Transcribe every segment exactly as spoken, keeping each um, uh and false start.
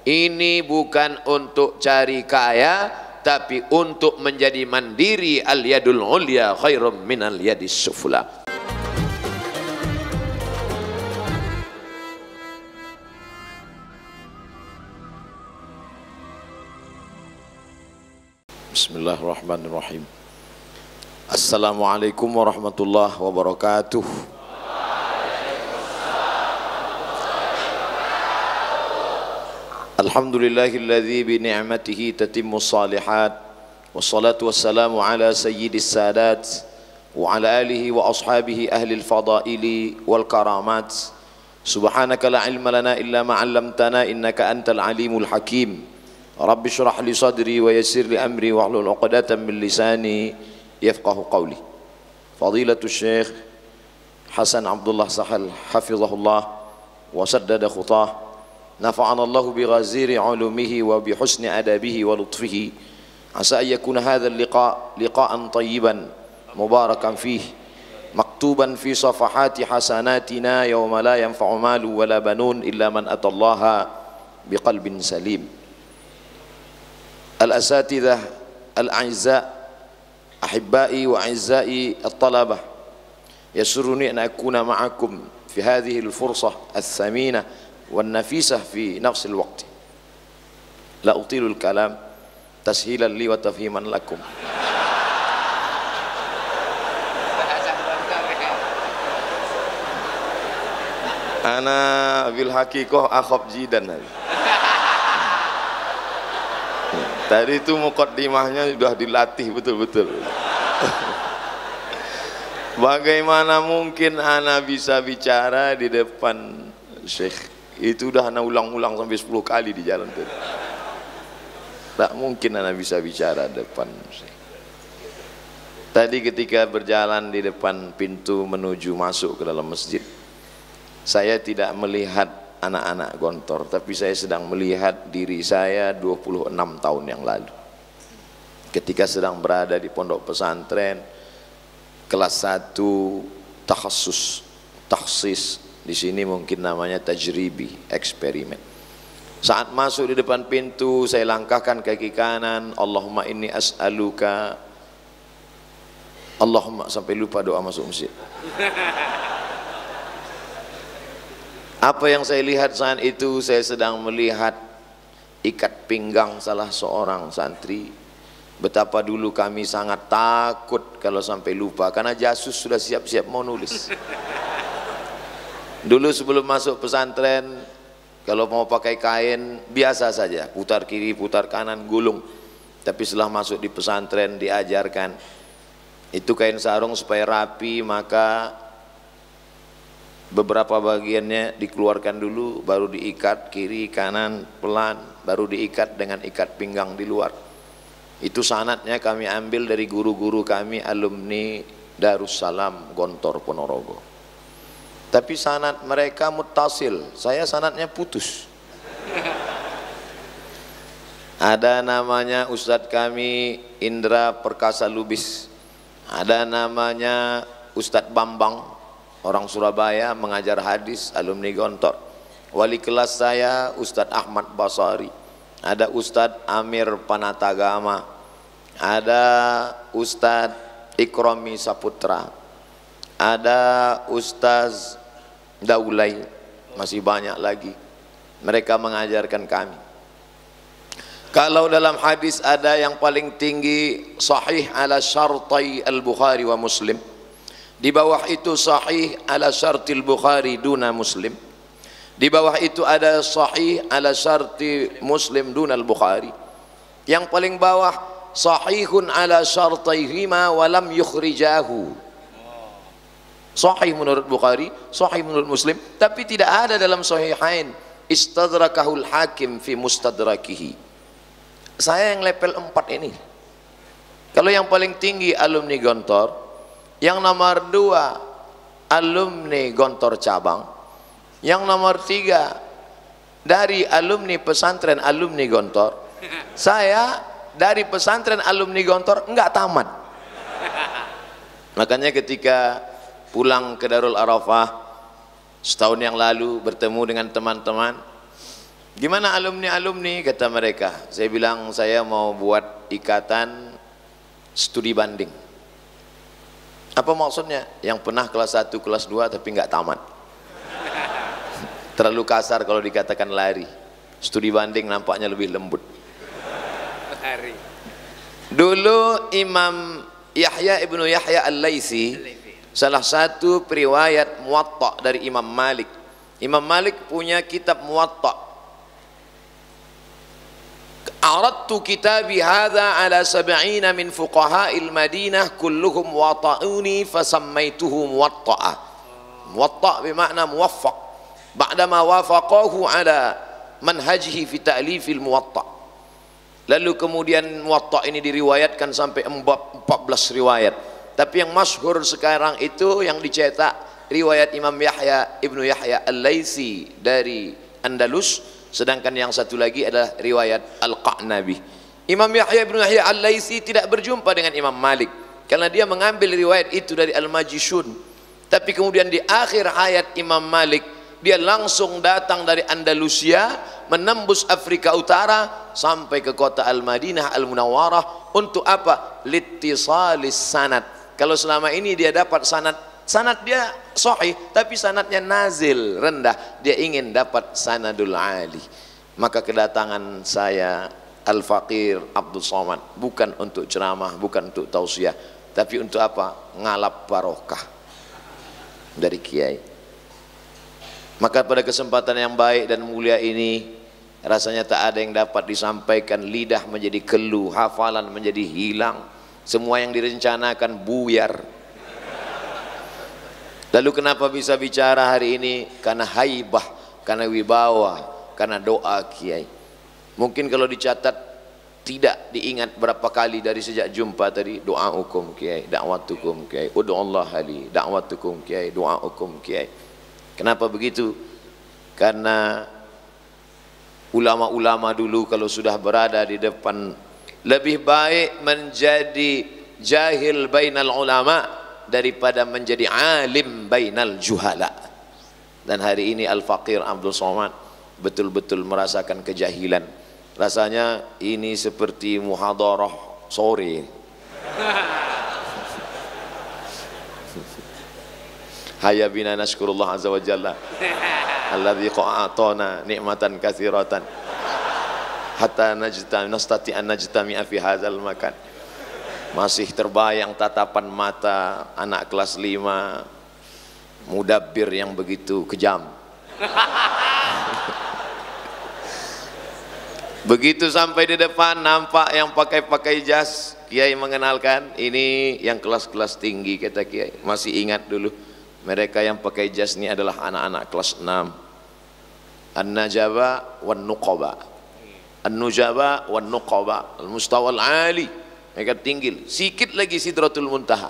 Ini bukan untuk cari kaya, tapi untuk menjadi mandiri. Al yadul ulya khairum minal yadis sufla. Bismillahirrahmanirrahim. Assalamualaikum warahmatullahi wabarakatuh. Alhamdulillahilladzi bi ni'matihi tatimmu shalihat. Wassalatu wassalamu ala sayyidis sadat wa ala alihi wa ashabihi ahli al-fadaili wal karamat. Subhanaka la ilma lana illa ma 'allamtana innaka antal alimul hakim. Rabbi syrah li sadri wa yassir li amri wahlul 'uqdatam min lisani yafqahu qawli. Fadilatul Syekh Hasan Abdullah Sahal hafizahullah wa saddada khutah. Nafa'ana Allah bi ghaziri 'ulumihi wa bi husni adabihi wa lutfihi. Asa an yakuna hadzal liqa liqa'an tayyiban mubarakan fihi maktuban fi safahati hasanatina yawma la yanfa'u malu wala banun illa man atallaha biqalbin salim. Al-asatidzah al-a'izza ahibbai wa a'izza'i at-talabah, yasurruni an akuna ma'akum fi hadhihi al-fursah ath-thaminah wan nafisah fi nafs al-waqt. La utilu al-kalam tashilan li wa tafhiman lakum. Ana bil haqiqah akhab jidan. Tadi itu muqaddimahnya sudah dilatih betul-betul. Bagaimana mungkin ana bisa bicara di depan Syekh? Itu udah ana ulang-ulang sampai sepuluh kali di jalan itu. Tak mungkin ana bisa bicara di depan Syekh. Tadi ketika berjalan di depan pintu menuju masuk ke dalam masjid, saya tidak melihat anak-anak Gontor, tapi saya sedang melihat diri saya dua puluh enam tahun yang lalu ketika sedang berada di pondok pesantren kelas satu takhasus takhsis, di sini mungkin namanya tajribi, eksperimen. Saat masuk di depan pintu saya langkahkan kaki kanan, Allahumma inni as'aluka, Allahumma, sampai lupa doa masuk masjid. Apa yang saya lihat saat itu? Saya sedang melihat ikat pinggang salah seorang santri. Betapa dulu kami sangat takut kalau sampai lupa, karena jasus sudah siap-siap mau nulis. Dulu sebelum masuk pesantren, kalau mau pakai kain biasa saja, putar kiri, putar kanan, gulung. Tapi setelah masuk di pesantren diajarkan, itu kain sarung supaya rapi, maka beberapa bagiannya dikeluarkan dulu, baru diikat kiri kanan pelan, baru diikat dengan ikat pinggang di luar. Itu sanadnya kami ambil dari guru-guru kami alumni Darussalam Gontor Ponorogo. Tapi sanad mereka muttasil, saya sanadnya putus. Ada namanya Ustadz kami Indra Perkasa Lubis, ada namanya Ustadz Bambang orang Surabaya mengajar hadis, alumni Gontor. Wali kelas saya Ustadz Ahmad Basari, ada Ustadz Amir Panatagama, ada Ustadz Ikromi Saputra, ada Ustadz Daulay, masih banyak lagi. Mereka mengajarkan kami. Kalau dalam hadis ada yang paling tinggi sahih ala syartai al-Bukhari wa Muslim, di bawah itu sahih ala syartil Bukhari duna Muslim, di bawah itu ada sahih ala syarti Muslim duna al-Bukhari, yang paling bawah sahihun ala syartaihima walam yukhrijahu. Sahih menurut Bukhari, sahih menurut Muslim, tapi tidak ada dalam sahihain. Istadrakahul Hakim fi mustadrakihi. Saya yang level empat ini. Kalau yang paling tinggi alumni Gontor, yang nomor dua alumni Gontor cabang, yang nomor tiga dari alumni pesantren alumni Gontor. Saya dari pesantren alumni Gontor enggak tamat. Makanya ketika pulang ke Darul Arafah setahun yang lalu bertemu dengan teman-teman, Gimana alumni-alumni? Kata mereka. Saya bilang saya mau buat ikatan studi banding. Apa maksudnya? Yang pernah kelas satu, kelas dua tapi nggak tamat. Terlalu kasar kalau dikatakan lari. Studi banding nampaknya lebih lembut. Lari. Dulu Imam Yahya ibnu Yahya Al-Laitsi, salah satu periwayat Muwatta dari Imam Malik. Imam Malik punya kitab Muwatta. Aradtu kitabi hadha ala sab'ina min fuqaha'il Madinah kulluhum wata'uni fasammaituhu muwatta'a. Muwatta' bermakna muwaffaq. Ba'dama wafaqahu ala manhajihi fi ta'lifil muwatta'. Lalu kemudian Muwatta' ini diriwayatkan sampai empat belas riwayat. Tapi yang masyhur sekarang itu yang dicetak riwayat Imam Yahya ibnu Yahya Al-Laitsi dari Andalus. Sedangkan yang satu lagi adalah riwayat Al-Qa'nabi. Imam Yahya ibnu Yahya Al-Laitsi tidak berjumpa dengan Imam Malik karena dia mengambil riwayat itu dari Al-Majishun. Tapi kemudian di akhir hayat Imam Malik, dia langsung datang dari Andalusia, menembus Afrika Utara sampai ke kota Al-Madinah Al-Munawwarah. Untuk apa? Littisalis sanad. Kalau selama ini dia dapat sanad, sanad dia sahih tapi sanadnya nazil, rendah. Dia ingin dapat sanadul ali. Maka kedatangan saya Al-Faqir Abdul Somad bukan untuk ceramah, bukan untuk tausiah, tapi untuk apa? Ngalap barokah dari kiai. Maka pada kesempatan yang baik dan mulia ini, rasanya tak ada yang dapat disampaikan. Lidah menjadi keluh, hafalan menjadi hilang, semua yang direncanakan buyar. Lalu kenapa bisa bicara hari ini? Karena haibah, karena wibawa, karena doa kiai. Mungkin kalau dicatat tidak diingat berapa kali dari sejak jumpa tadi. Doa hukum kiai, dakwatukum kiai, ud'ullah li, dakwatukum kiai, doa hukum kiai. Kenapa begitu? Karena ulama-ulama dulu kalau sudah berada di depan, lebih baik menjadi jahil bainal ulama daripada menjadi alim bainal juhala. Dan hari ini Al-Faqir Abdul Somad betul-betul merasakan kejahilan. Rasanya ini seperti muhadarah sore. Hayya bina nashkurullah azza wa jalla alladzi qa'atana ni'matan katsiratan hatta najtami nastati an najtami'a fi hadzal makan. Masih terbayang tatapan mata anak kelas lima mudabbir yang begitu kejam. Begitu sampai di depan nampak yang pakai-pakai jas, kiai mengenalkan, ini yang kelas-kelas tinggi kata kiai. Masih ingat dulu, mereka yang pakai jas ini adalah anak-anak kelas enam. An-Najaba wan Nuqaba. An-Nujaba wan Nuqaba, al-mustawa al-ali. Mereka tinggi, sikit lagi Sidratul Muntaha.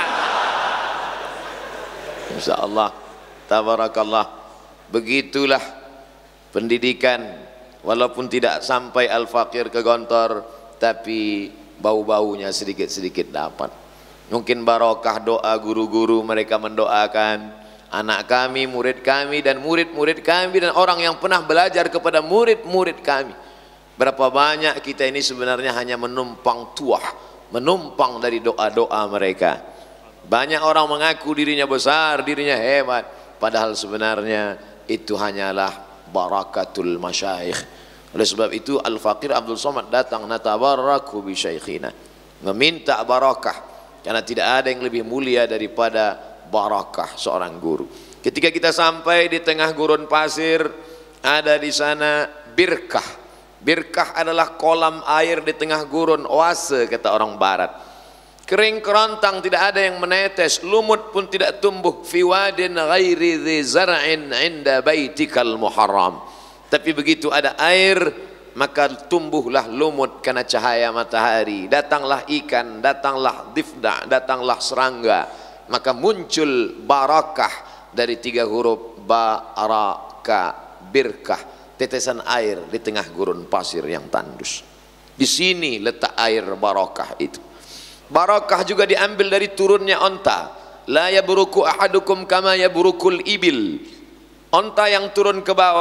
Insyaallah, tabarakallah. Begitulah pendidikan, walaupun tidak sampai Al-Faqir ke Gontor, tapi bau-baunya sedikit-sedikit dapat. Mungkin barokah doa guru-guru, mereka mendoakan anak kami, murid kami, dan murid-murid kami, dan orang yang pernah belajar kepada murid-murid kami. Berapa banyak kita ini sebenarnya hanya menumpang tuah, menumpang dari doa-doa mereka. Banyak orang mengaku dirinya besar, dirinya hebat, padahal sebenarnya itu hanyalah barakatul masyayikh. Oleh sebab itu Al-Faqir Abdul Somad datang, natabarraku bi syaikhina, meminta barakah, karena tidak ada yang lebih mulia daripada barakah seorang guru. Ketika kita sampai di tengah gurun pasir, ada di sana birkah. Birkah adalah kolam air di tengah gurun, oase kata orang barat. Kering kerontang, tidak ada yang menetes, lumut pun tidak tumbuh. Fi wadin ghairi dhi zar'in inda baitikal muharram. Tapi begitu ada air, maka tumbuhlah lumut karena cahaya matahari. Datanglah ikan, datanglah difda, datanglah serangga. Maka muncul barakah dari tiga huruf baraka, birkah. Tetesan air di tengah gurun pasir yang tandus. Di sini letak air barakah itu. Barakah juga diambil dari turunnya onta. La yabruku ahadukum kama yabrukul ibil. Onta yang turun ke bawah,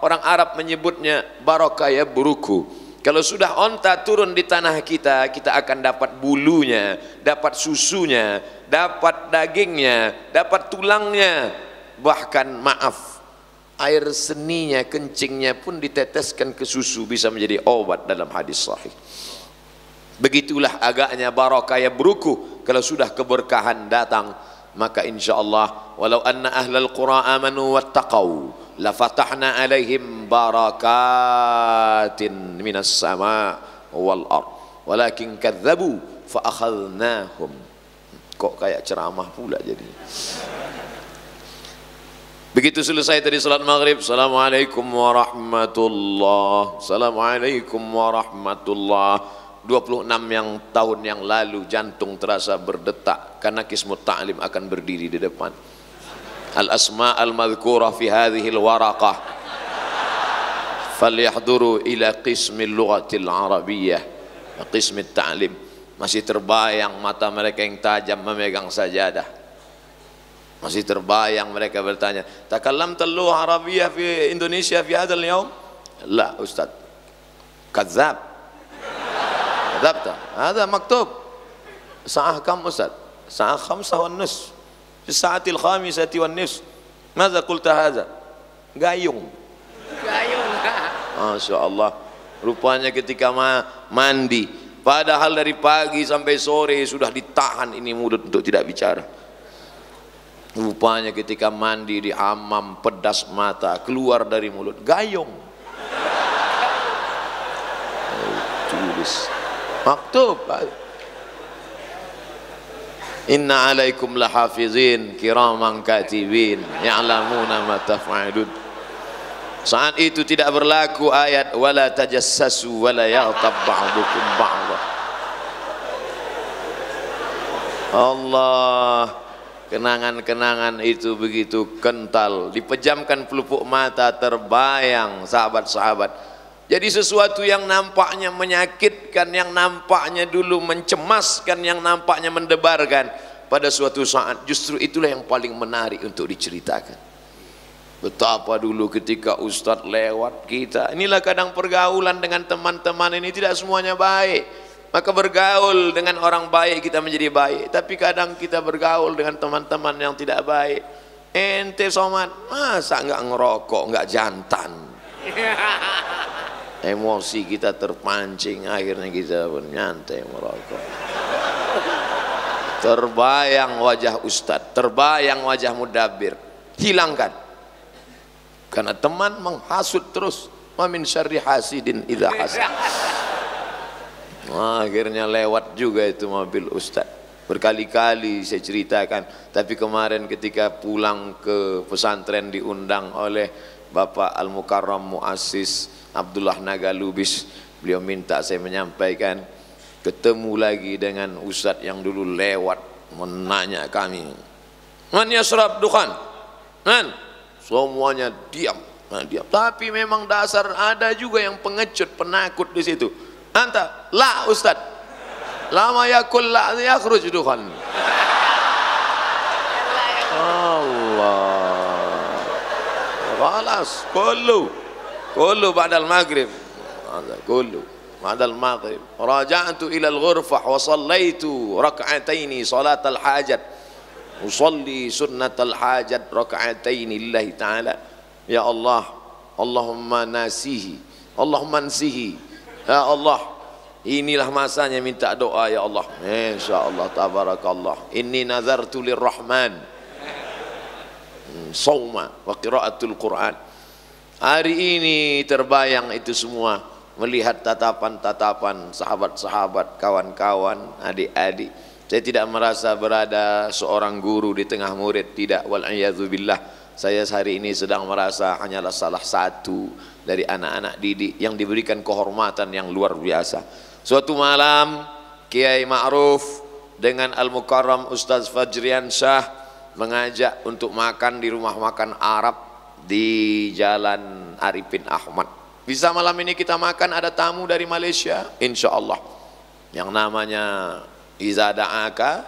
orang Arab menyebutnya baraka yabruku. Kalau sudah onta turun di tanah kita, kita akan dapat bulunya, dapat susunya, dapat dagingnya, dapat tulangnya, bahkan maaf, air seninya, kencingnya pun diteteskan ke susu, bisa menjadi obat dalam hadis sahih. Begitulah agaknya baraka yabruku. Kalau sudah keberkahan datang, maka insyaallah walau anna ahlal qura amanu wattaqau la fatahna alaihim barakatin minas sama wal ard walakin kadzabu fa akhadnahum. Kok kayak ceramah pula jadi. Begitu selesai tadi salat maghrib, assalamualaikum warahmatullah, assalamualaikum warahmatullah. dua puluh enam yang tahun yang lalu jantung terasa berdetak karena Qismut Ta'lim akan berdiri di depan. Al-asma al-madhkurah fi hadhihi al-waraqah falyahduru ila qismil lughatil arabiyyah wa qismit ta'lim. Masih terbayang mata mereka yang tajam memegang sajadah. Masih terbayang mereka bertanya, takallamta al-lugha arabiyyah fi Indonesia fi hadzal yawm? La ustaz, kadzab. كذبت هذا مكتوب الساعة كم أستاذ؟ الساعة خمسة والنصف في الساعة الخامسة والنصف ماذا قلت هذا؟ gayung gayung Masya Allah. Rupanya ketika mandi, padahal dari pagi sampai sore sudah ditahan ini mulut untuk tidak bicara. Rupanya ketika mandi di hammam, pedas mata, keluar dari mulut gayung. Tulis maktub, inna alaikum lahafizin kiraman katibin ya'lamuna ma taf'alun. Saat itu tidak berlaku ayat wala tajassasu wala yaghtab ba'dukum ba'dha. Allah, kenangan-kenangan itu begitu kental, dipejamkan pelupuk mata, terbayang sahabat-sahabat. Jadi sesuatu yang nampaknya menyakitkan, yang nampaknya dulu mencemaskan, yang nampaknya mendebarkan, pada suatu saat justru itulah yang paling menarik untuk diceritakan. Betapa dulu ketika Ustadz lewat kita, inilah kadang pergaulan dengan teman-teman ini tidak semuanya baik. Maka bergaul dengan orang baik kita menjadi baik, tapi kadang kita bergaul dengan teman-teman yang tidak baik. Ente Somad, masa enggak ngerokok, enggak jantan? Emosi kita terpancing, akhirnya kita pun nyantai merokok. Terbayang wajah ustadz, terbayang wajah mudabbir, hilangkan. Karena teman menghasut terus. Wa min syarri hasidin idza hasad. Nah, akhirnya lewat juga itu mobil ustadz. Berkali-kali saya ceritakan, tapi kemarin ketika pulang ke pesantren diundang oleh Bapak Al-Mukarram Muassis Abdullah Naga Lubis, beliau minta saya menyampaikan, ketemu lagi dengan ustadz yang dulu lewat menanya kami, man yasrab dukhan, man, semuanya diam, nah, diam. Tapi memang dasar ada juga yang pengecut, penakut di situ. Anta, la ustadz, lama yakul la yakhruj dukhan. Allah, khalas, kullu كله بعد المغرب هذا كله بعد المغرب راجعت إلى الغرفة وصليت ركعتين صلاة الحاجة أصلي سنة الحاجة ركعتين لله تعالى يا الله اللهم ناسيه اللهم انسيه يا الله. Inilah masanya minta doa ya Allah. Insyaallah tabarakallah. Inni nazartu lirrahman sauma wa qiraatul Quran. Hari ini terbayang itu semua, melihat tatapan-tatapan sahabat-sahabat, kawan-kawan, adik-adik. Saya tidak merasa berada seorang guru di tengah murid, tidak, wal'iyadzubillah. Saya hari ini sedang merasa hanyalah salah satu dari anak-anak didik yang diberikan kehormatan yang luar biasa. Suatu malam Kiai Ma'ruf dengan Al-Mukarram Ustaz Fajrian Syah mengajak untuk makan di rumah makan Arab di Jalan Arifin Ahmad. Bisa malam ini kita makan, ada tamu dari Malaysia insyaallah yang namanya iza da'aka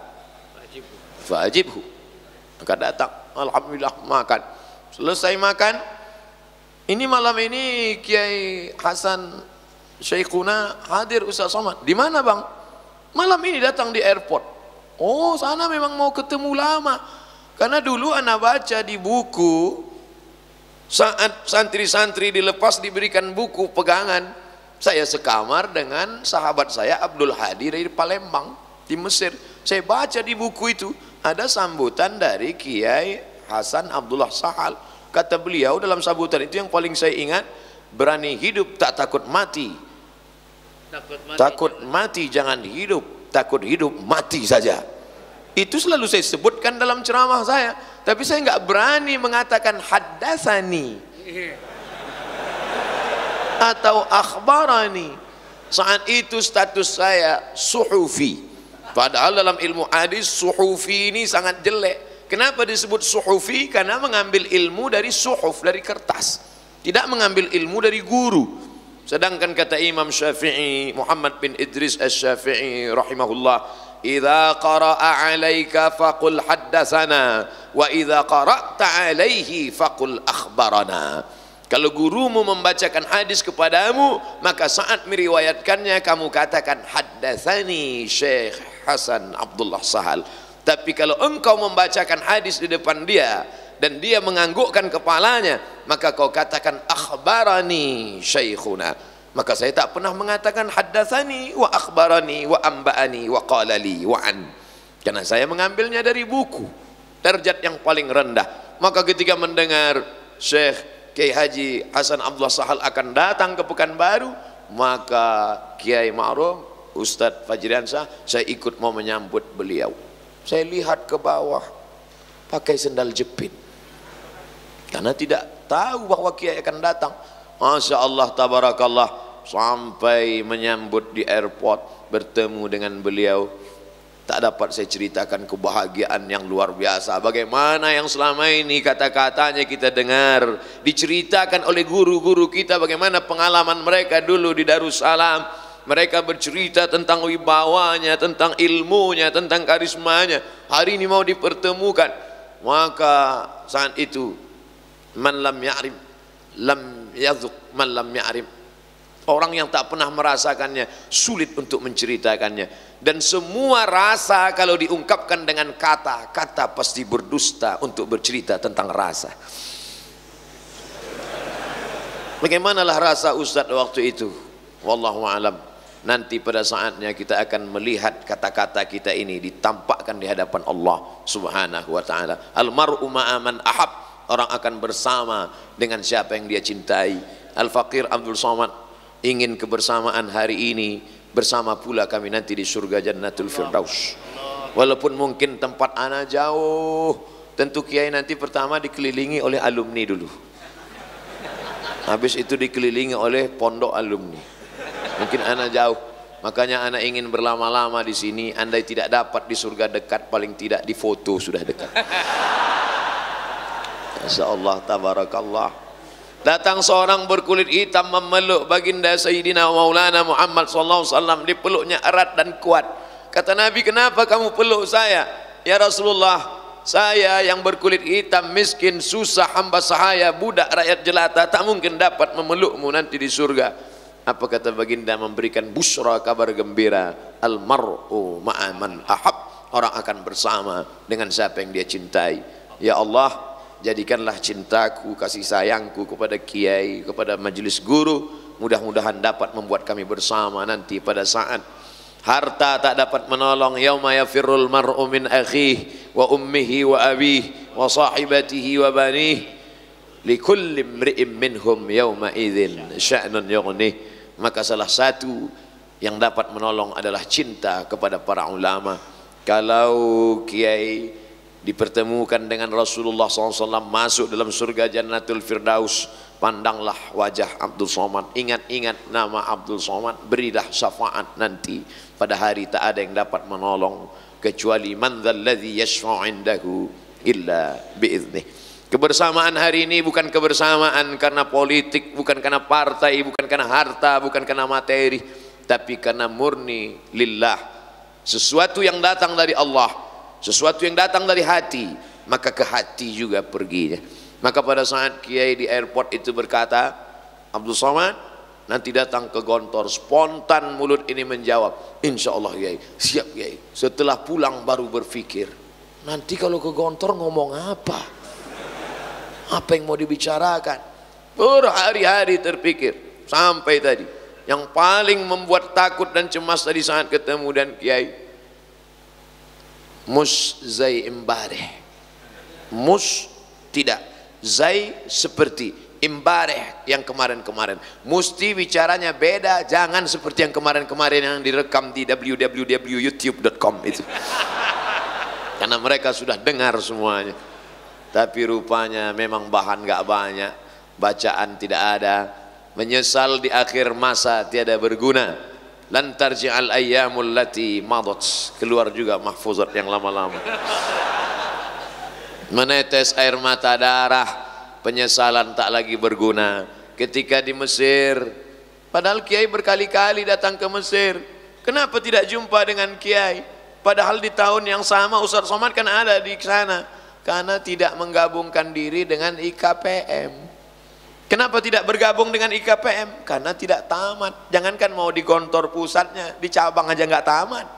fa'ajibhu, maka datang, alhamdulillah makan. Selesai makan Ini malam ini Kiai Hasan Syekhuna hadir Ustaz Somad. Di mana bang? Malam ini datang di airport. Oh sana memang mau ketemu lama. Karena dulu anak baca di buku, saat santri-santri dilepas diberikan buku pegangan, saya sekamar dengan sahabat saya Abdul Hadi dari Palembang di Mesir. Saya baca di buku itu ada sambutan dari Kiai Hasan Abdullah Sahal. Kata beliau dalam sambutan itu yang paling saya ingat, berani hidup tak takut mati. Takut mati, takut mati jangan hidup, takut hidup mati saja. Itu selalu saya sebutkan dalam ceramah saya, tapi saya nggak berani mengatakan haddatsani atau akhbarani. Saat itu status saya suhufi, padahal dalam ilmu hadis suhufi ini sangat jelek. Kenapa disebut suhufi? Karena mengambil ilmu dari suhuf, dari kertas, tidak mengambil ilmu dari guru. Sedangkan kata Imam Syafi'i, Muhammad bin Idris Asy-Syafi'i rahimahullah, idza qara'a 'alaika faqul haddatsana wa idza qara'ta 'alaihi faqul akhbarana. Kalau gurumu membacakan hadis kepadamu, maka saat meriwayatkannya kamu katakan haddatsani Syekh Hasan Abdullah Sahal. Tapi kalau engkau membacakan hadis di depan dia dan dia menganggukkan kepalanya, maka kau katakan akhbarani syekhuna. Maka saya tak pernah mengatakan haddatsani wa akhbarani wa amba'ani wa qala li wa an, karena saya mengambilnya dari buku, derajat yang paling rendah. Maka ketika mendengar Syekh Kiai Haji Hasan Abdullah Sahal akan datang ke Pekanbaru, maka Kiai Ma'ruf Ustadz Fajriansyah, saya ikut mau menyambut beliau. Saya lihat ke bawah pakai sendal jepit karena tidak tahu bahwa Kiai akan datang. Masya Allah tabarakallah, sampai menyambut di airport, bertemu dengan beliau, tak dapat saya ceritakan kebahagiaan yang luar biasa. Bagaimana yang selama ini kata-katanya kita dengar diceritakan oleh guru-guru kita, bagaimana pengalaman mereka dulu di Darussalam. Mereka bercerita tentang wibawanya, tentang ilmunya, tentang karismanya. Hari ini mau dipertemukan. Maka saat itu, man lam ya'rif lam yadzuq man lam ya'rif. Orang yang tak pernah merasakannya sulit untuk menceritakannya. Dan semua rasa kalau diungkapkan dengan kata, kata pasti berdusta untuk bercerita tentang rasa. Bagaimanalah rasa Ustadz waktu itu? Wallahu a'lam. Nanti pada saatnya kita akan melihat kata-kata kita ini ditampakkan di hadapan Allah Subhanahu wa taala. Al-mar'u ma'a man ahab, orang akan bersama dengan siapa yang dia cintai. Al-Faqir Abdul Somad ingin kebersamaan hari ini bersama pula kami nanti di surga Jannatul Firdaus. Walaupun mungkin tempat ana jauh, tentu Kiai nanti pertama dikelilingi oleh alumni dulu. Habis itu dikelilingi oleh pondok alumni. Mungkin anak jauh, makanya anak ingin berlama-lama di sini. Andai tidak dapat di surga dekat, paling tidak di foto sudah dekat. Masya Allah tabarakallah. Datang seorang berkulit hitam memeluk baginda Sayyidina Maulana Muhammad sallallahu alaihi wasallam, dipeluknya erat dan kuat. Kata Nabi, kenapa kamu peluk saya? Ya Rasulullah, saya yang berkulit hitam, miskin, susah, hamba sahaya, budak rakyat jelata, tak mungkin dapat memelukmu nanti di surga. Apa kata baginda? Memberikan busra, kabar gembira. Al-mar'u ma'a man ahab, orang akan bersama dengan siapa yang dia cintai. Ya Allah, jadikanlah cintaku, kasih sayangku kepada kiai, kepada majelis guru, mudah-mudahan dapat membuat kami bersama nanti pada saat harta tak dapat menolong. Yauma yafirrul mar'u min akhihi wa ummihi wa abihi wa sahibatihi wa banihi likulli imri'in minhum yawma idzin sya'nun yughnih. Maka salah satu yang dapat menolong adalah cinta kepada para ulama. Kalau kiai dipertemukan dengan Rasulullah shallallahu alaihi wasallam masuk dalam surga Jannatul Firdaus, pandanglah wajah Abdul Somad, ingat-ingat nama Abdul Somad, berilah syafaat nanti pada hari tak ada yang dapat menolong kecuali man dzalladzi yashfa'u 'indahu illa bi'idzni. Kebersamaan hari ini bukan kebersamaan karena politik, bukan karena partai, bukan karena harta, bukan karena materi, tapi karena murni lillah. Sesuatu yang datang dari Allah, sesuatu yang datang dari hati, maka ke hati juga perginya. Maka pada saat Kiai di airport itu berkata, Abdul Somad nanti datang ke Gontor, spontan mulut ini menjawab, insya Allah Kiai, siap Kiai. Setelah pulang baru berpikir, nanti kalau ke Gontor ngomong apa? Apa yang mau dibicarakan? Berhari-hari terpikir, sampai tadi. Yang paling membuat takut dan cemas tadi saat ketemu dan Kiai, mus zai imbareh, mus tidak, zai seperti, imbareh yang kemarin-kemarin. Mesti bicaranya beda, jangan seperti yang kemarin-kemarin yang direkam di w w w titik youtube titik com itu. Karena mereka sudah dengar semuanya. Tapi rupanya memang bahan gak banyak, bacaan tidak ada. Menyesal di akhir masa tiada berguna. Lan tarji'al ayyamul lati madat. Keluar juga mahfuzat yang lama-lama. Menetes air mata darah, penyesalan tak lagi berguna. Ketika di Mesir, padahal Kiai berkali-kali datang ke Mesir, kenapa tidak jumpa dengan Kiai? Padahal di tahun yang sama Ustaz Somad kan ada di sana. Karena tidak menggabungkan diri dengan I K P M. Kenapa tidak bergabung dengan I K P M? Karena tidak tamat. Jangankan mau di Gontor pusatnya, di cabang aja nggak tamat.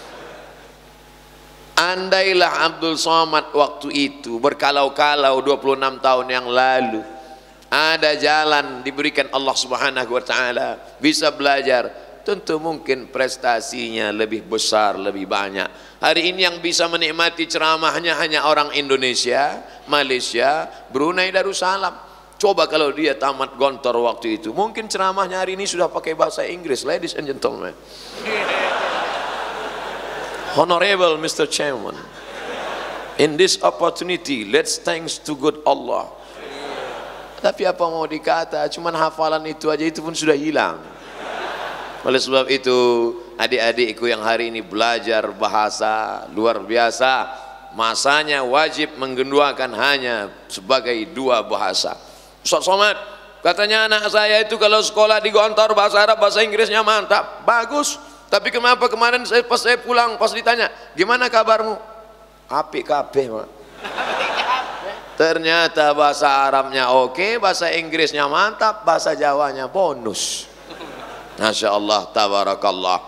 Andailah Abdul Somad waktu itu berkalau-kalau dua puluh enam tahun yang lalu, ada jalan diberikan Allah Subhanahu wa taala, bisa belajar, tentu mungkin prestasinya lebih besar, lebih banyak. Hari ini yang bisa menikmati ceramahnya hanya orang Indonesia, Malaysia, Brunei Darussalam. Coba kalau dia tamat Gontor waktu itu, mungkin ceramahnya hari ini sudah pakai bahasa Inggris. Ladies and gentlemen, Honorable Mister Chairman, in this opportunity, let's thanks to good Allah. Tapi apa mau dikata, cuman hafalan itu aja itu pun sudah hilang. Oleh sebab itu, adik-adikku yang hari ini belajar bahasa luar biasa, masanya wajib menggenduakan hanya sebagai dua bahasa. Ustaz Somad, katanya anak saya itu kalau sekolah di Gontor bahasa Arab, bahasa Inggrisnya mantap, bagus. Tapi kenapa kemarin saya, pas saya pulang, pas ditanya, gimana kabarmu? Apik kabeh, Mak. Ternyata bahasa Arabnya oke, bahasa Inggrisnya mantap, bahasa Jawanya bonus. Masya Allah, tabarakallah.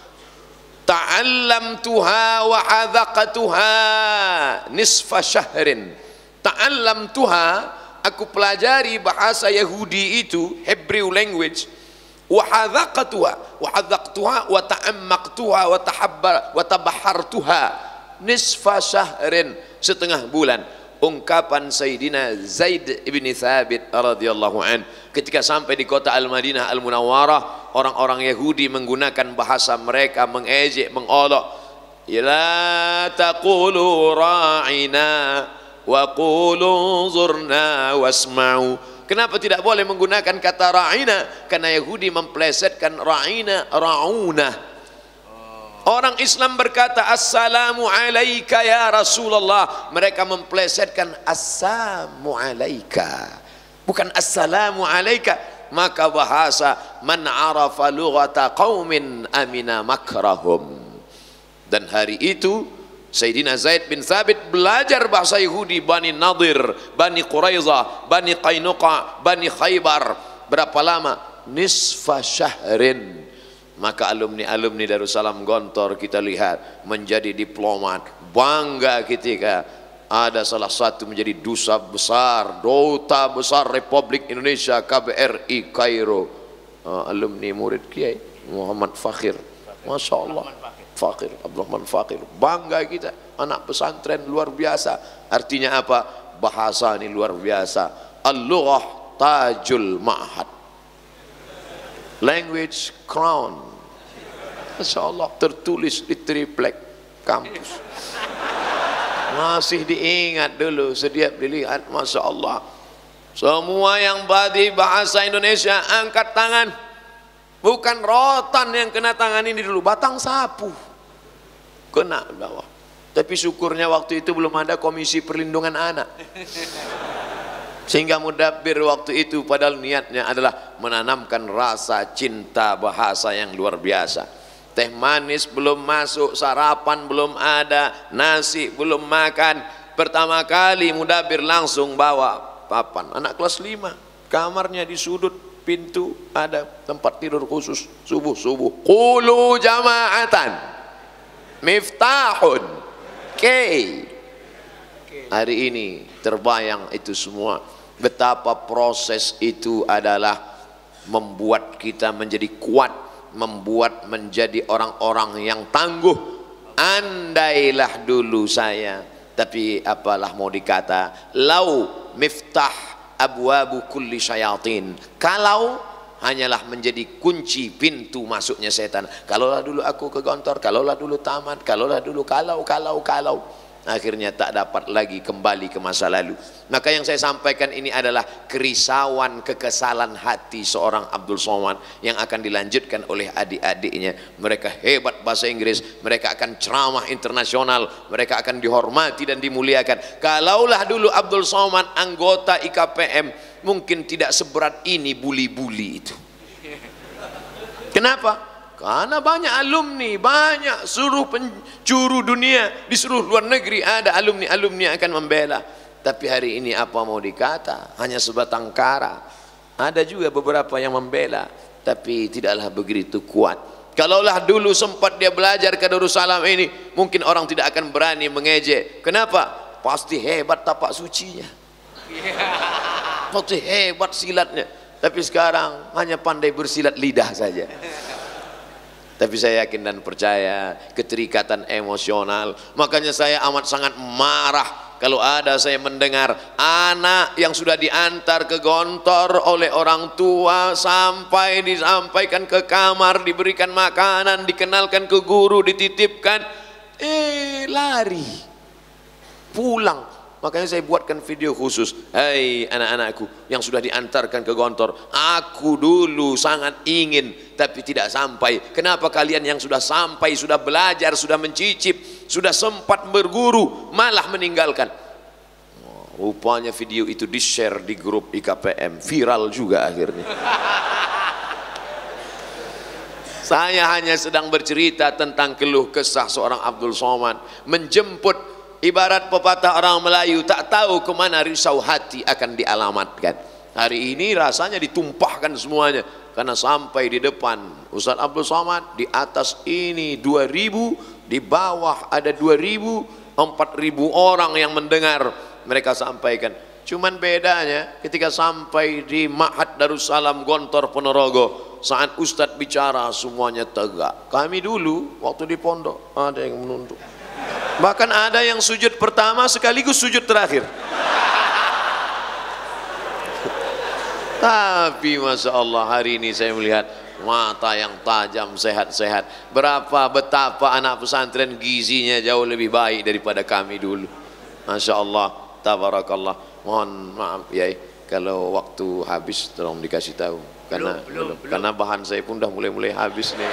Ta'allamtuha wa hadaqatuha nisfa syahrin. Ta'allamtuha, aku pelajari bahasa Yahudi itu, Hebrew language. Wa hadaqatuha, wa hadaqtuha wa ta'ammaqtuha wa tahabbar wa tabahartuha nisfa syahrin, setengah bulan. Ungkapan Sayyidina Zaid ibn Thabit radhiyallahu an ketika sampai di kota Al-Madinah Al-Munawwarah, orang-orang Yahudi menggunakan bahasa mereka, mengejek, mengolok. La taqulu ra'ina wa qulu zurna wasma'u. Kenapa tidak boleh menggunakan kata ra'ina? Karena Yahudi memplesetkan ra'ina, ra'una. Orang Islam berkata assalamu alaika ya Rasulullah, mereka memplesetkan assamu alaika, bukan assalamu alaika. Maka bahasa man arafa lughata qaumin amina makrahum. Dan hari itu Sayyidina Zaid bin Thabit belajar bahasa Yahudi, Bani Nadir, Bani Quraizah, Bani Qainuqa, Bani Khaybar. Berapa lama? Nisfa syahrin. Maka alumni-alumni Darussalam Gontor kita lihat menjadi diplomat, bangga ketika ada salah satu menjadi duta besar, duta besar Republik Indonesia K B R I Kairo, uh, alumni murid Kiai Muhammad Fakhir. Masya Allah, Fakhir, Abdurrahman Fakhir, bangga kita, anak pesantren luar biasa. Artinya apa? Bahasa ini luar biasa. Al-lughah tajul ma'had, language crown. Masya Allah, tertulis di triplek kampus, masih diingat dulu, setiap dilihat. Masya Allah, semua yang badi bahasa Indonesia angkat tangan. Bukan rotan yang kena tangan ini dulu, batang sapu kena bawah. Tapi syukurnya waktu itu belum ada Komisi Perlindungan Anak, sehingga mudabbir waktu itu padahal niatnya adalah menanamkan rasa cinta bahasa yang luar biasa. Teh manis belum masuk, sarapan belum ada, nasi belum makan. Pertama kali mudabbir langsung bawa papan, anak kelas lima, kamarnya di sudut pintu ada tempat tidur khusus. Subuh subuh, qulu jama'atan miftahun kay. Hari ini terbayang itu semua, betapa proses itu adalah membuat kita menjadi kuat, membuat menjadi orang-orang yang tangguh. Andailah dulu saya, tapi apalah mau dikata, lau miftah abwabu kulli syayatin, kalau hanyalah menjadi kunci pintu masuknya setan. Kalaulah dulu aku ke Gontor, kalaulah dulu tamat, kalaulah dulu kalau kalau kalau akhirnya tak dapat lagi kembali ke masa lalu. Maka yang saya sampaikan ini adalah kerisauan, kekesalan hati seorang Abdul Somad yang akan dilanjutkan oleh adik-adiknya. Mereka hebat bahasa Inggris, mereka akan ceramah internasional, mereka akan dihormati dan dimuliakan. Kalaulah dulu Abdul Somad anggota I K P M, mungkin tidak seberat ini buli-buli itu. Kenapa? Karena banyak alumni, banyak seluruh penjuru dunia, di seluruh luar negeri ada alumni-alumni yang akan membela. Tapi hari ini apa mau dikata, hanya sebatang kara. Ada juga beberapa yang membela, tapi tidaklah begitu kuat. Kalaulah dulu sempat dia belajar ke Darussalam ini, mungkin orang tidak akan berani mengejek. Kenapa? Pasti hebat tapak sucinya, pasti hebat silatnya. Tapi sekarang hanya pandai bersilat lidah saja. Tapi saya yakin dan percaya keterikatan emosional. Makanya saya amat sangat marah kalau ada saya mendengar anak yang sudah diantar ke Gontor oleh orang tua, sampai disampaikan ke kamar, diberikan makanan, dikenalkan ke guru, dititipkan, eh lari pulang. Makanya saya buatkan video khusus. Hai anak-anakku yang sudah diantarkan ke Gontor, aku dulu sangat ingin tapi tidak sampai. Kenapa kalian yang sudah sampai, sudah belajar, sudah mencicip, sudah sempat berguru, malah meninggalkan? Oh, rupanya video itu di share di grup I K P M, viral juga akhirnya. Saya hanya sedang bercerita tentang keluh kesah seorang Abdul Somad menjemput. Ibarat pepatah orang Melayu, tak tahu kemana risau hati akan dialamatkan. Hari ini rasanya ditumpahkan semuanya, karena sampai di depan Ustaz Abdul Somad, di atas ini dua ribu, di bawah ada dua ribu, empat ribu orang yang mendengar mereka sampaikan. Cuman bedanya ketika sampai di Ma'had Darussalam Gontor Ponorogo, saat Ustadz bicara semuanya tegak. Kami dulu waktu di pondok ada yang menunduk, bahkan ada yang sujud pertama sekaligus sujud terakhir. Tapi Masya Allah hari ini saya melihat mata yang tajam, sehat-sehat. Berapa betapa anak pesantren gizinya jauh lebih baik daripada kami dulu. Masya Allah, tabarakallah. Mohon maaf ya kalau waktu habis tolong dikasih tahu, karena belum, belum, belum. Karena bahan saya pun udah mulai-mulai habis nih.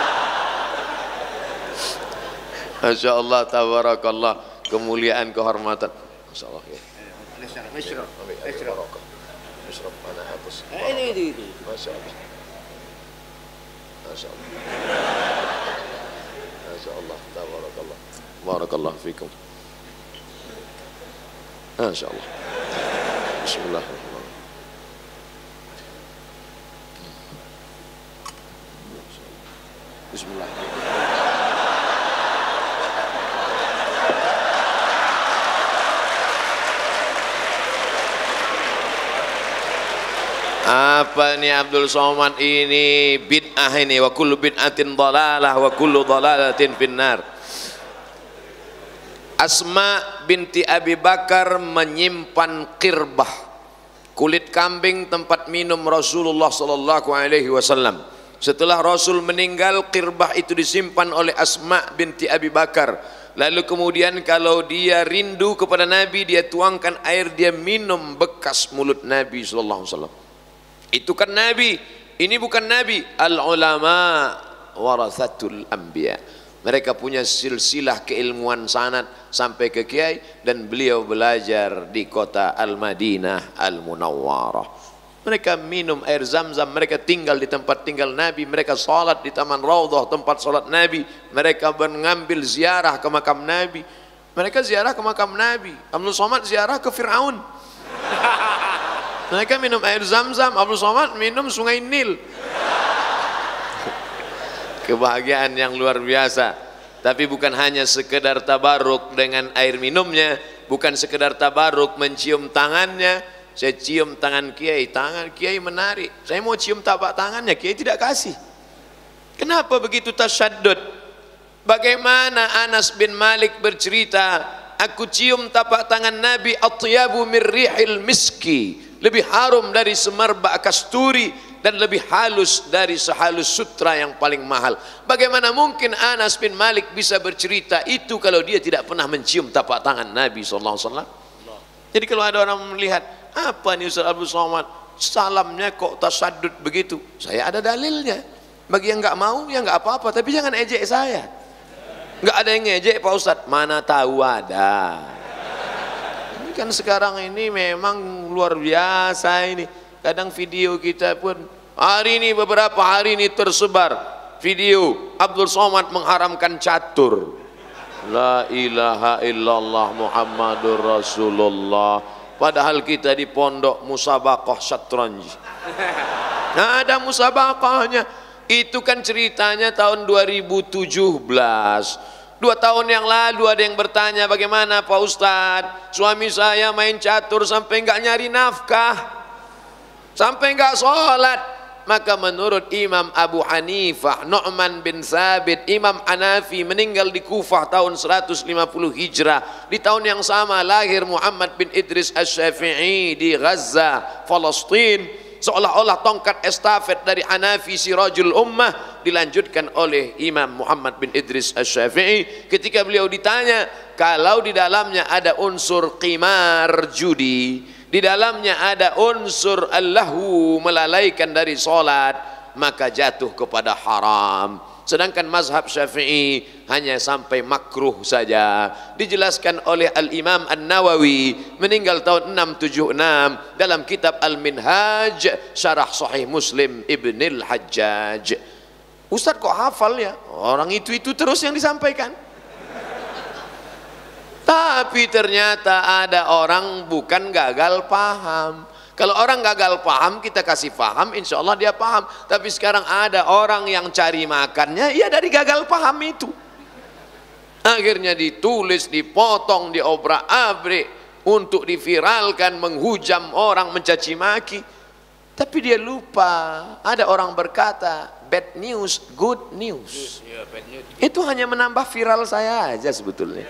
Masya Allah, tabarakallah, kemuliaan, kehormatan. Masya Allah ya. Masya Allah. Masya Allah. Masya Allah, tabarakallah. Barakallah fikum. Masya Allah. Bismillahirrahmanirrahim. Bismillahirrahmanirrahim. Apa nih Abdul Somad ini? Bid'ah ini. Wa kullu bid'atin dhalalah wa kullu dhalalatin finnar. Asma binti Abi Bakar menyimpan qirbah, kulit kambing tempat minum Rasulullah sallallahu alaihi wasallam. Setelah Rasul meninggal, qirbah itu disimpan oleh Asma binti Abi Bakar. Lalu kemudian kalau dia rindu kepada Nabi, dia tuangkan air, dia minum bekas mulut Nabi sallallahu alaihi wasallam. Itu kan Nabi, ini bukan Nabi. Al-ulama warathatul anbiya. Mereka punya silsilah keilmuan sanad sampai ke kiai, dan beliau belajar di kota Al-Madinah Al-Munawwarah. Mereka minum air Zam-Zam, mereka tinggal di tempat tinggal Nabi, mereka salat di Taman Raudhah tempat salat Nabi, mereka mengambil ziarah ke makam Nabi, mereka ziarah ke makam Nabi. Abdul Somad ziarah ke Fir'aun. Mereka minum air Zam-Zam, Abdul Somad minum sungai Nil. Kebahagiaan yang luar biasa. Tapi bukan hanya sekedar tabaruk dengan air minumnya, bukan sekedar tabaruk mencium tangannya. Saya cium tangan kiai, tangan kiai menarik. Saya mau cium tapak tangannya, kiai tidak kasih. Kenapa begitu tasyaddud? Bagaimana Anas bin Malik bercerita, aku cium tapak tangan Nabi atyabu min rihil miski, lebih harum dari semerbak kasturi dan lebih halus dari sehalus sutra yang paling mahal. Bagaimana mungkin Anas bin Malik bisa bercerita itu kalau dia tidak pernah mencium tapak tangan Nabi sallallahu alaihi wasallam? Jadi kalau ada orang melihat, apa nih Ustaz Abdul Somad, salamnya kok tasaddud begitu? Saya ada dalilnya. Bagi yang nggak mau ya nggak apa-apa, tapi jangan ejek saya. Nggak ada yang ngejek Pak Ustadz, mana tahu ada. Ini kan sekarang ini memang luar biasa ini. Kadang video kita pun hari ini, beberapa hari ini tersebar video Abdul Somad mengharamkan catur. La ilaha illallah Muhammadur Rasulullah. Padahal kita di pondok musabaqah syatranj. Nah, ada musabaqahnya. Itu kan ceritanya tahun dua ribu tujuh belas. Dua tahun yang lalu ada yang bertanya, bagaimana Pak Ustadz, suami saya main catur sampai nggak nyari nafkah, sampai nggak sholat. Maka menurut Imam Abu Hanifah, Nu'man bin Thabit, Imam Hanafi meninggal di Kufah tahun seratus lima puluh Hijrah. Di tahun yang sama lahir Muhammad bin Idris Asy-Syafi'i di Gaza, Palestina. Seolah-olah tongkat estafet dari Hanafi Sirajul Ummah dilanjutkan oleh Imam Muhammad bin Idris Asy-Syafi'i. Ketika beliau ditanya, kalau di dalamnya ada unsur qimar, judi, di dalamnya ada unsur allahu, melalaikan dari solat, maka jatuh kepada haram. Sedangkan mazhab Syafi'i hanya sampai makruh saja. Dijelaskan oleh Al-Imam An-Nawawi meninggal tahun enam tujuh enam dalam kitab Al-Minhaj Syarah Sahih Muslim Ibnil Hajjaj. Ustaz kok hafal ya? Orang itu-itu terus yang disampaikan. Tapi ternyata ada orang bukan gagal paham. Kalau orang gagal paham, kita kasih paham, insya Allah dia paham. Tapi sekarang ada orang yang cari makannya, ya dari gagal paham itu. Akhirnya ditulis, dipotong, diobrak-abrik untuk diviralkan, menghujam orang, mencaci maki. Tapi dia lupa, ada orang berkata, bad news, good news. Itu hanya menambah viral saya aja sebetulnya.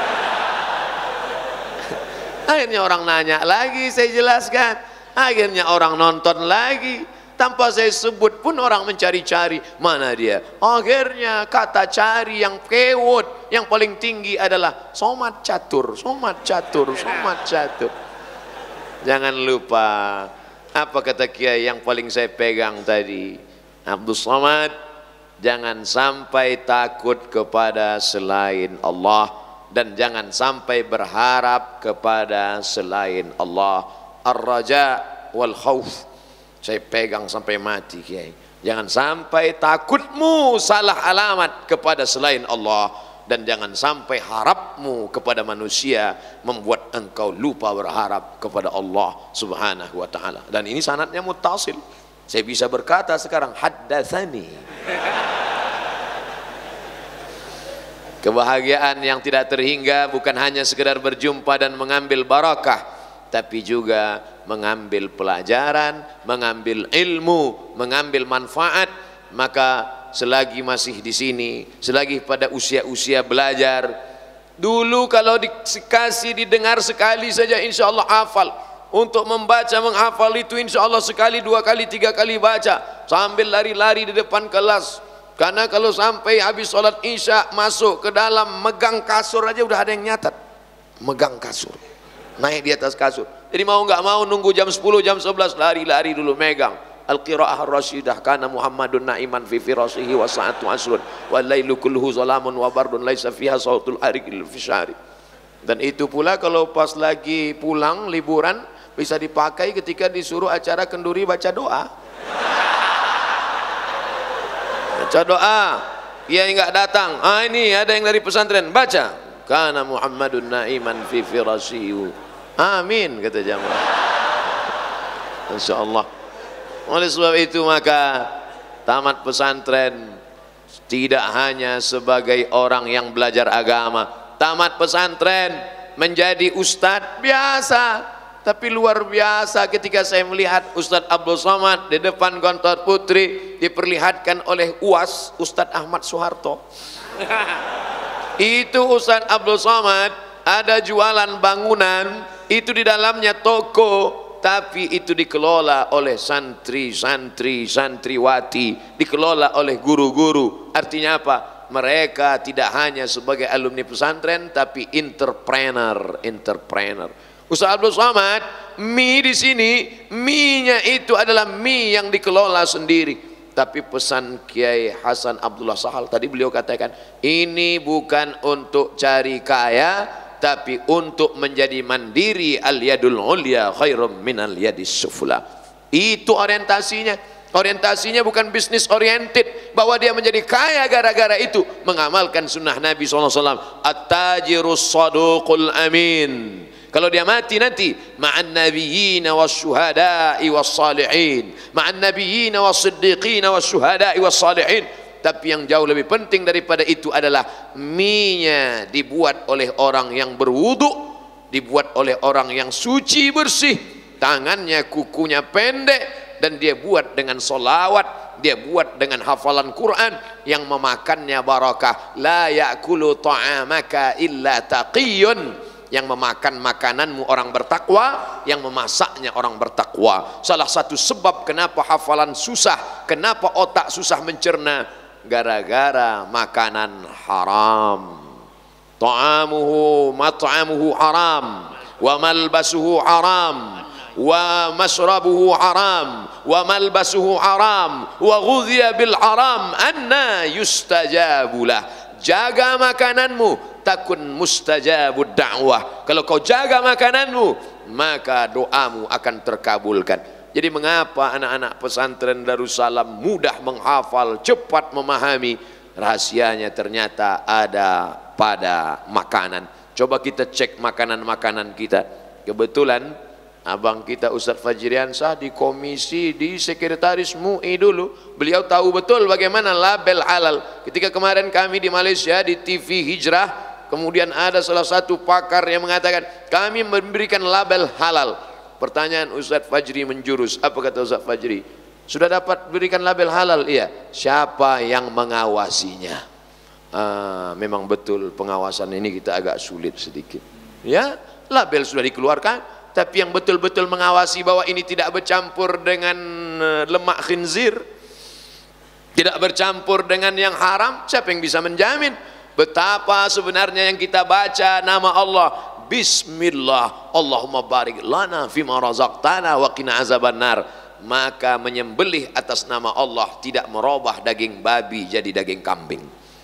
Akhirnya orang nanya lagi, saya jelaskan. Akhirnya orang nonton lagi, tanpa saya sebut pun orang mencari-cari mana dia. Akhirnya kata cari yang kewot, yang paling tinggi adalah somat catur, somat catur, somat catur. Jangan lupa, apa kata kiai yang paling saya pegang tadi, Abdul Somad, jangan sampai takut kepada selain Allah, dan jangan sampai berharap kepada selain Allah. Ar-raja wal khauf, saya pegang sampai mati kiai. Jangan sampai takutmu salah alamat kepada selain Allah, dan jangan sampai harapmu kepada manusia membuat engkau lupa berharap kepada Allah Subhanahu wa taala. Dan ini sanadnya muttasil. Saya bisa berkata sekarang haddatsani. Kebahagiaan yang tidak terhingga bukan hanya sekedar berjumpa dan mengambil barakah, tapi juga mengambil pelajaran, mengambil ilmu, mengambil manfaat. Maka selagi masih di sini, selagi pada usia-usia belajar, dulu kalau dikasih didengar sekali saja insya Allah hafal. Untuk membaca menghafal itu insya Allah sekali, dua kali, tiga kali baca sambil lari-lari di depan kelas. Karena kalau sampai habis sholat isya masuk ke dalam, megang kasur aja udah ada yang nyatat, megang kasur, naik di atas kasur. Jadi mau nggak mau nunggu jam sepuluh, jam sebelas, lari-lari dulu megang. Al-qiraah ar-rasyidah kana Muhammadun na'iman fi firasihi wa sa'atu asrun wa lailu kulluhu zalamun wa bardun laisa fiha sautul arikil fishari. Dan itu pula kalau pas lagi pulang liburan bisa dipakai ketika disuruh acara kenduri baca doa. Baca doa, kiai nggak datang, ah ini ada yang dari pesantren, baca kana Muhammadun na'iman fi firasihi. Amin kata jamaah. Insya Allah. Oleh sebab itu maka tamat pesantren tidak hanya sebagai orang yang belajar agama. Tamat pesantren menjadi ustadz biasa, tapi luar biasa ketika saya melihat Ustadz Abdul Somad di depan Gontor Putri diperlihatkan oleh U A S Ustadz Ahmad Soeharto. Itu Ustadz Abdul Somad ada jualan bangunan, itu di dalamnya toko, tapi itu dikelola oleh santri-santri, santriwati, dikelola oleh guru-guru. Artinya apa? Mereka tidak hanya sebagai alumni pesantren, tapi entrepreneur, entrepreneur. Ustaz Abdul Somad, mie di sini, mie-nya itu adalah mie yang dikelola sendiri. Tapi pesan Kiai Hasan Abdullah Sahal tadi beliau katakan, ini bukan untuk cari kaya, tapi untuk menjadi mandiri. Al-yadul ulya khairum minal yadis sufla. Itu orientasinya. Orientasinya bukan bisnis oriented, bahwa dia menjadi kaya gara-gara itu mengamalkan sunnah Nabi shallallahu alaihi wasallam. At-tajirus saduqul amin. Kalau dia mati nanti ma'an nabiyyin wasyuhada'i wassalihin, ma'an nabiyyin wassiddiqin wasyuhada'i wassalihin. Tapi yang jauh lebih penting daripada itu adalah mie-nya dibuat oleh orang yang berwudu, dibuat oleh orang yang suci bersih, tangannya kukunya pendek, dan dia buat dengan solawat, dia buat dengan hafalan Quran, yang memakannya barakah. La ya'kulu ta'amaka illa taqiyun. Yang memakan makananmu orang bertakwa, yang memasaknya orang bertakwa. Salah satu sebab kenapa hafalan susah, kenapa otak susah mencerna, gara-gara makanan haram. Ta'amuhu mat'amuhu haram, wa malbasuhu haram, wa masrabuhu haram, wa malbasuhu haram, wa ghudhiya bil haram, anna yustajabulah. Jaga makananmu, takun mustajabud da'wah. Kalau kau jaga makananmu, maka doamu akan terkabulkan. Jadi mengapa anak-anak pesantren Darussalam mudah menghafal, cepat memahami? Rahasianya ternyata ada pada makanan. Coba kita cek makanan-makanan kita. Kebetulan abang kita Ustadz Fajriansah di komisi, di sekretaris M U I dulu, beliau tahu betul bagaimana label halal. Ketika kemarin kami di Malaysia di T V Hijrah, kemudian ada salah satu pakar yang mengatakan kami memberikan label halal. Pertanyaan Ustadz Fajri menjurus, apa kata Ustadz Fajri? Sudah dapat berikan label halal? Iya. Siapa yang mengawasinya? Ah, memang betul pengawasan ini kita agak sulit sedikit. Ya, label sudah dikeluarkan, tapi yang betul-betul mengawasi bahwa ini tidak bercampur dengan lemak khinzir, tidak bercampur dengan yang haram, siapa yang bisa menjamin? Betapa sebenarnya yang kita baca nama Allah, Bismillah, Allahumma barik lana fima razaqtana wa qina azabannar, maka menyembelih atas nama Allah tidak merubah daging babi jadi daging kambing.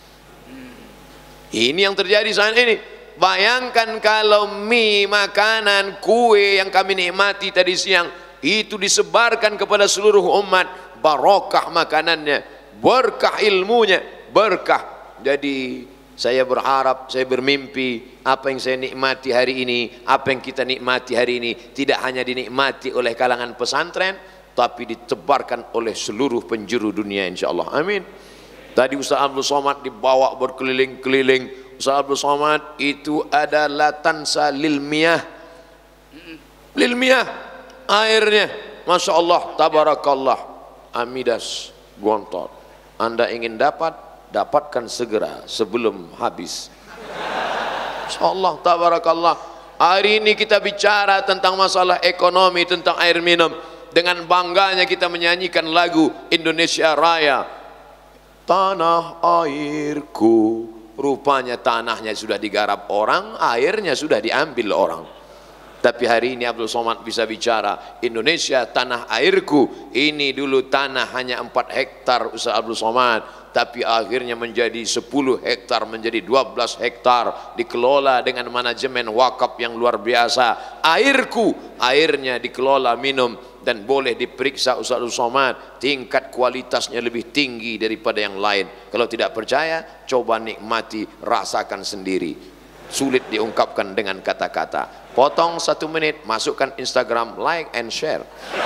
Ini yang terjadi saat ini. Bayangkan kalau mie, makanan, kue yang kami nikmati tadi siang itu disebarkan kepada seluruh umat, barokah makanannya, berkah ilmunya, berkah. Jadi saya berharap, saya bermimpi apa yang saya nikmati hari ini, apa yang kita nikmati hari ini tidak hanya dinikmati oleh kalangan pesantren, tapi ditebarkan oleh seluruh penjuru dunia insyaallah. Amin. Tadi Ustaz Abdul Somad dibawa berkeliling-keliling. Ustaz Abdul Somad itu ada latansa lil miyah, lil miyah, airnya Masya Allah, tabarakallah, Amidas Gontor. Anda ingin dapat, dapatkan segera sebelum habis. Masya Allah, tabarakallah. Hari ini kita bicara tentang masalah ekonomi, tentang air minum. Dengan bangganya kita menyanyikan lagu Indonesia Raya, tanah airku. Rupanya tanahnya sudah digarap orang, airnya sudah diambil orang. Tapi hari ini Abdul Somad bisa bicara, Indonesia tanah airku. Ini dulu tanah hanya empat hektar Ustaz Abdul Somad, tapi akhirnya menjadi sepuluh hektar, menjadi dua belas hektar, dikelola dengan manajemen wakaf yang luar biasa. Airku, airnya dikelola minum dan boleh diperiksa Ustaz Abdul Somad, tingkat kualitasnya lebih tinggi daripada yang lain. Kalau tidak percaya, coba nikmati, rasakan sendiri. Sulit diungkapkan dengan kata-kata. Potong satu menit, masukkan Instagram, like and share.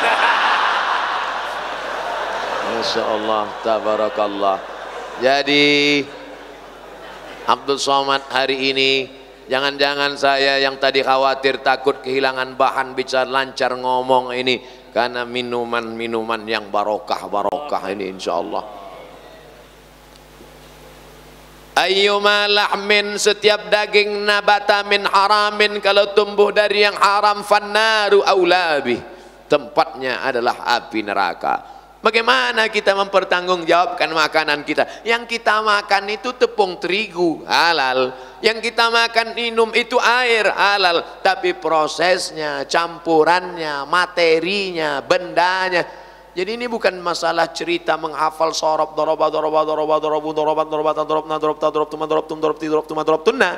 Masya Allah, tabarakallah. Jadi Abdul Somad hari ini, jangan-jangan saya yang tadi khawatir takut kehilangan bahan bicara, lancar ngomong ini karena minuman-minuman yang barokah-barokah ini insya Allah. Ayyuma lahmin, setiap daging nabata min haramin, kalau tumbuh dari yang haram, fannaru aulabi, tempatnya adalah api neraka. Bagaimana kita mempertanggungjawabkan makanan kita? Yang kita makan itu tepung terigu, halal. Yang kita makan minum itu air, halal. Tapi prosesnya, campurannya, materinya, bendanya. Jadi ini bukan masalah cerita menghafal sorob, doroba, doroba, doroba, dorobu, dorobat, dorobatan, dorobna, dorobta, dorobtuma, dorobtum, dorobti, dorobtuma, dorobtunna.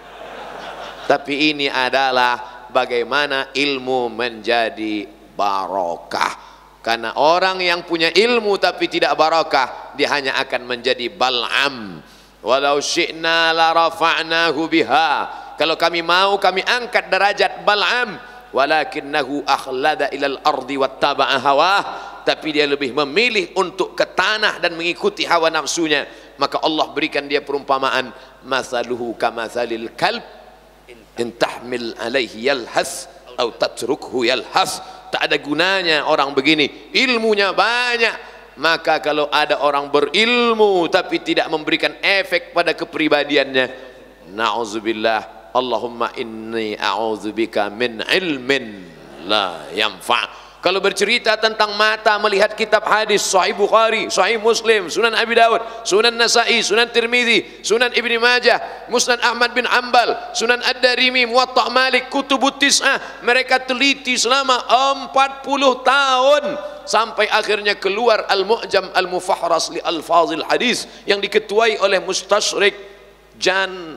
Tapi ini adalah bagaimana ilmu menjadi barokah. Karena orang yang punya ilmu tapi tidak barakah, dia hanya akan menjadi bal'am. Walau syi'na la rafa'nahu biha. Kalau kami mau, kami angkat derajat bal'am. Walakinnahu akhlada ilal ardi wattaba'a hawah. Tapi dia lebih memilih untuk ke tanah dan mengikuti hawa nafsunya. Maka Allah berikan dia perumpamaan, mathaluhu kamathalil kalb in tahmil alaihi yalhas atau tatrukhu yalhas. Tak ada gunanya orang begini, ilmunya banyak. Maka kalau ada orang berilmu tapi tidak memberikan efek pada kepribadiannya, na'udzubillah, Allahumma inni a'udzubika min ilmin la yanfa'. Kalau bercerita tentang mata melihat kitab hadis, Sahih Bukhari, Sahih Muslim, Sunan Abi Dawud, Sunan Nasa'i, Sunan Tirmidzi, Sunan Ibni Majah, Musnad Ahmad bin Ambal, Sunan Ad-Darimi, Muwatta' Malik, Kutubut Tis'ah, mereka teliti selama empat puluh tahun sampai akhirnya keluar Al-Mu'jam Al-Mufahras li Alfazil Hadis yang diketuai oleh Mustashrik Jan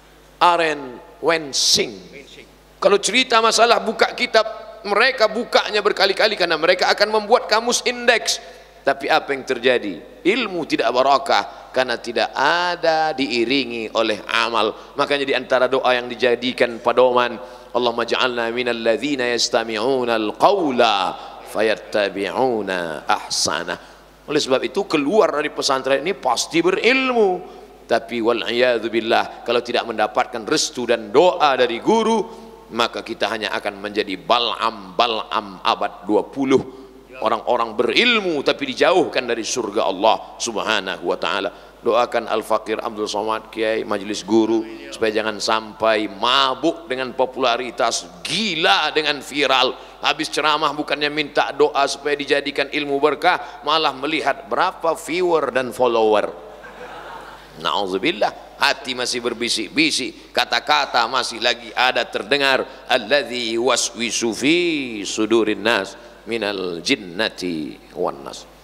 Aren Wensing. Kalau cerita masalah buka kitab, mereka bukanya berkali-kali karena mereka akan membuat kamus indeks. Tapi apa yang terjadi? Ilmu tidak barakah karena tidak ada diiringi oleh amal. Makanya di antara doa yang dijadikan pedoman, Allahumma ja'alna minal ladzina yastami'una al-qawla fayattabi'una ahsana. Oleh sebab itu keluar dari pesantren ini pasti berilmu. Tapi wal'iyadzu billah, kalau tidak mendapatkan restu dan doa dari guru, maka kita hanya akan menjadi bal'am bal'am abad dua puluh, orang-orang berilmu tapi dijauhkan dari surga Allah subhanahu wa ta'ala. Doakan Al-Faqir Abdul Somad, Kiai, majelis guru, supaya jangan sampai mabuk dengan popularitas, gila dengan viral. Habis ceramah bukannya minta doa supaya dijadikan ilmu berkah, malah melihat berapa viewer dan follower. Na'udzubillah. Hati masih berbisik-bisik, kata-kata masih lagi ada terdengar, alladzi waswisu fi sudurin nas minal jinnati wan nas.